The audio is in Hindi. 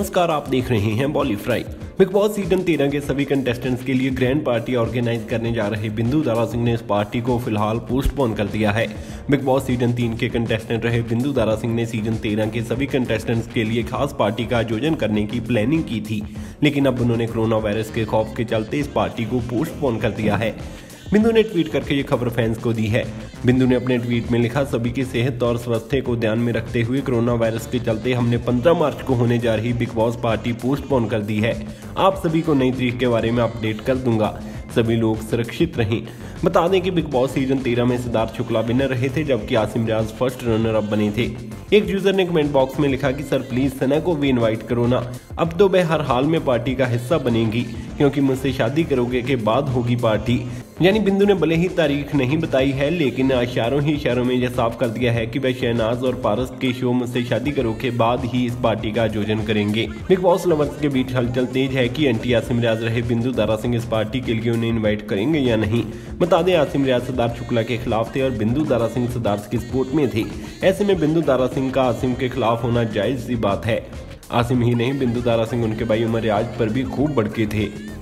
नमस्कार, आप देख रहे हैं bolly fry. Bigg Boss season 13 के सभी कंटेस्टेंट्स के लिए ग्रैंड पार्टी ऑर्गेनाइज करने जा रहे बिंदु दारा सिंह ने इस पार्टी को फिलहाल पोस्टपोन कर दिया है। बिग बॉस सीजन 3 के कंटेस्टेंट रहे बिंदु दारा सिंह ने सीजन 13 के सभी कंटेस्टेंट्स के लिए खास पार्टी का आयोजन करने की प्लानिंग की थी, लेकिन अब उन्होंने कोरोना वायरस के खौफ के चलते इस पार्टी को पोस्टपोन कर दिया है। बिंदु ने ट्वीट करके ये खबर फैंस को दी है। बिंदु ने अपने ट्वीट में लिखा, सभी की सेहत और स्वास्थ्य को ध्यान में रखते हुए कोरोना वायरस के चलते हमने 15 मार्च को होने जा रही बिग बॉस पार्टी पोस्टपोन कर दी है। आप सभी को नई तारीख के बारे में अपडेट कर दूंगा। सभी लोग सुरक्षित रहें। बता दें कि बिग बॉस सीजन 13 में सिद्धार्थ शुक्ला विनर रहे थे, जबकि Asim Riaz first runner up बने थे। एक यूजर ने कमेंट बॉक्स में लिखा कि सर प्लीज सना को भी इनवाइट करो ना, अब तो वह हर हाल में पार्टी का हिस्सा बनेगी, क्योंकि मुझसे शादी करोगे के बाद होगी पार्टी। यानी बिंदु ने भले ही तारीख नहीं बताई है, लेकिन इशारों में यह साफ कर दिया है कि वह शहनाज और पारस के शो मुझसे शादी करो के बाद ही इस पार्टी का आयोजन करेंगे। बिग बॉस लवर्स के बीच हलचल तेज है कि एंटी आसिम रियाज रहे बिंदु दारा सिंह इस पार्टी के लिए उन्हें इन्वाइट करेंगे या नहीं। बता दें, आसिम रियाज सिद्धार्थ शुक्ला के खिलाफ थे और बिंदु दारा सिंह सिद्धार्थ की सपोर्ट में थे। ऐसे में बिंदु दारा सिंह का आसिम के खिलाफ होना जायज सी बात है। आसिम ही नहीं, बिंदु दारा सिंह उनके भाई उमर रियाज पर भी खूब भड़के थे।